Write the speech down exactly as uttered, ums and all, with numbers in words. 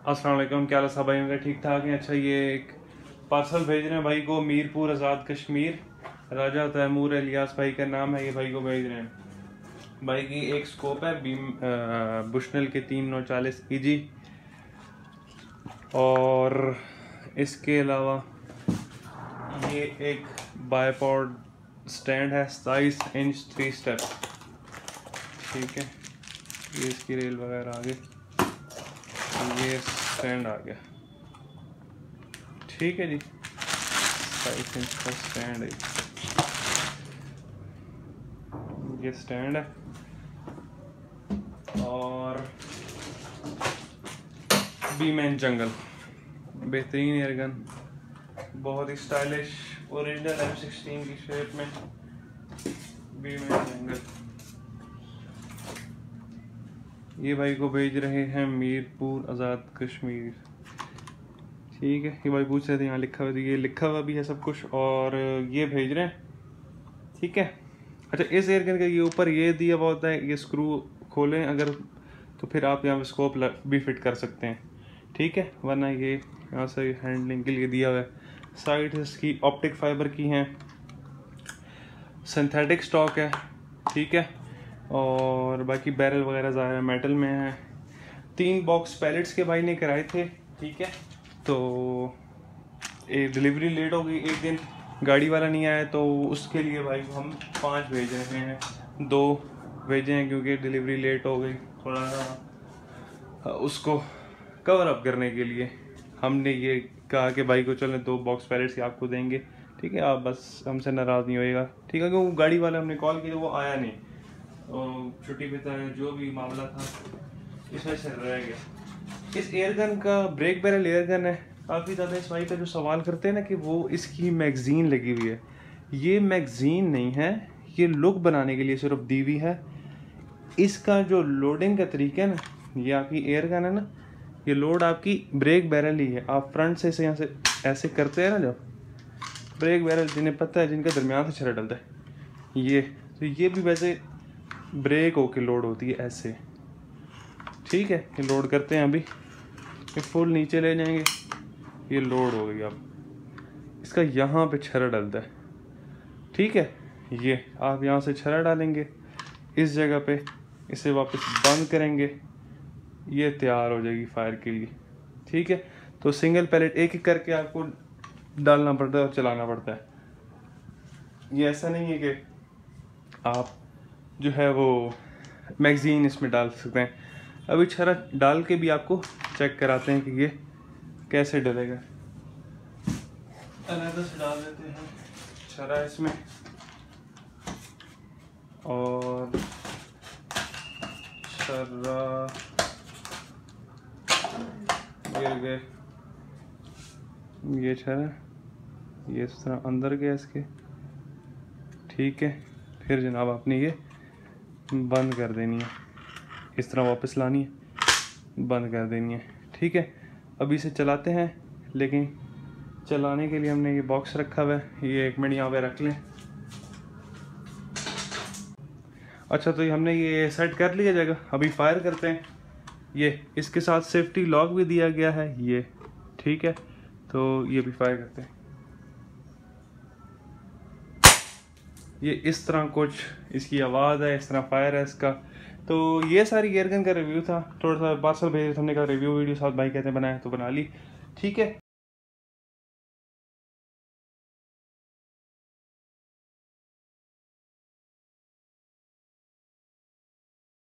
अस्सलाम वालेकुम, क्या हाल है सब भाइयों का? ठीक ठाक है। अच्छा, ये एक पार्सल भेज रहे हैं भाई को, मीरपुर आज़ाद कश्मीर, राजा तैमूर इलियास भाई का नाम है। ये भाई को भेज रहे हैं। भाई की एक स्कोप है बीम बुशनल के तीन नौ चालीस ई जी, और इसके अलावा ये एक बायपॉड स्टैंड है सताईस इंच थ्री स्टेप। ठीक है, ये इसकी रेल वगैरह आ गई, ये स्टैंड आ गया। ठीक है जी, सताईस इंच का स्टैंड है, ये स्टैंड है। और बीमैन जंगल बेहतरीन एयरगन, बहुत ही स्टाइलिश, ओरिजिनल एम सिक्सटीन की शेप में बीमैन जंगल। ये भाई को भेज रहे हैं मीरपुर आज़ाद कश्मीर। ठीक है, ये भाई पूछ रहे थे यहाँ लिखा हुआ, ये लिखा हुआ भी है सब कुछ, और ये भेज रहे हैं। ठीक है। अच्छा, इस एयरगन का ये ऊपर ये दिया हुआ होता है, ये स्क्रू खोलें अगर तो फिर आप यहाँ पे स्कोप भी फिट कर सकते हैं। ठीक है, वरना ये यहाँ से हैंडलिंग के लिए दिया हुआ है। साइड इसकी ऑप्टिक फाइबर की हैं, सिंथेटिक स्टॉक है। ठीक है, और बाकी बैरल वगैरह ज़्यादा मेटल में है। तीन बॉक्स पैलेट्स के भाई ने कराए थे। ठीक है, तो एक डिलीवरी लेट हो गई, एक दिन गाड़ी वाला नहीं आया, तो उसके लिए भाई हम पांच भेज रहे हैं। दो भेजे हैं क्योंकि डिलीवरी लेट हो गई, थोड़ा सा उसको कवर अप करने के लिए हमने ये कहा कि भाई को चलें दो बॉक्स पैलेट्स ही आपको देंगे। ठीक है, आप बस हमसे नाराज़ नहीं होएगा। ठीक है, क्योंकि गाड़ी वाले हमने कॉल की तो वो आया नहीं, तो छुट्टी पे था, जो भी मामला था इस वजह से रह गया। इस एयरगन का ब्रेक बैरल एयरगन है। काफ़ी ज़्यादा इस भाई का जो सवाल करते हैं ना कि वो इसकी मैगज़ीन लगी हुई है, ये मैगज़ीन नहीं है, ये लुक बनाने के लिए सिर्फ दी हुई है। इसका जो लोडिंग का तरीका है ना, ये आपकी एयरगन है ना, ये लोड आपकी ब्रेक बैरल ही है। आप फ्रंट से यहाँ से ऐसे करते हैं ना, जब ब्रेक बैरल जिन्हें पता है, जिनका दरमियान से छड़ा डलता है ये, तो ये भी वैसे ब्रेक होके लोड होती है ऐसे। ठीक है, ये लोड करते हैं अभी, ये फुल नीचे ले जाएंगे, ये लोड हो गई। अब इसका यहाँ पे छरा डलता है। ठीक है, ये आप यहाँ से छरा डालेंगे इस जगह पे, इसे वापस बंद करेंगे, ये तैयार हो जाएगी फायर के लिए। ठीक है, तो सिंगल पैलेट एक एक करके आपको डालना पड़ता है और चलाना पड़ता है। ये ऐसा नहीं है कि आप जो है वो मैगज़ीन इसमें डाल सकते हैं। अभी छरा डाल के भी आपको चेक कराते हैं कि ये कैसे डलेगा। अलग से डाल देते हैं छरा इसमें, और छरा गिर गए, ये छरा ये इस तरह अंदर गया इसके। ठीक है, फिर जनाब आपने ये बंद कर देनी है, इस तरह वापस लानी है, बंद कर देनी है। ठीक है, अभी इसे चलाते हैं, लेकिन चलाने के लिए हमने ये बॉक्स रखा हुआ है, ये एक मिनट यहाँ पे रख लें। अच्छा, तो ये हमने ये सेट कर लिया जगह, अभी फायर करते हैं। ये इसके साथ सेफ्टी लॉक भी दिया गया है ये। ठीक है, तो ये भी फायर करते हैं। ये इस तरह कुछ इसकी आवाज़ है, इस तरह फायर है इसका। तो ये सारी एयरगन का रिव्यू था, थोड़ा सा पार्सल भेज हमने कहा रिव्यू वीडियो साथ भाई कहते हैं बनाए तो बना ली। ठीक है।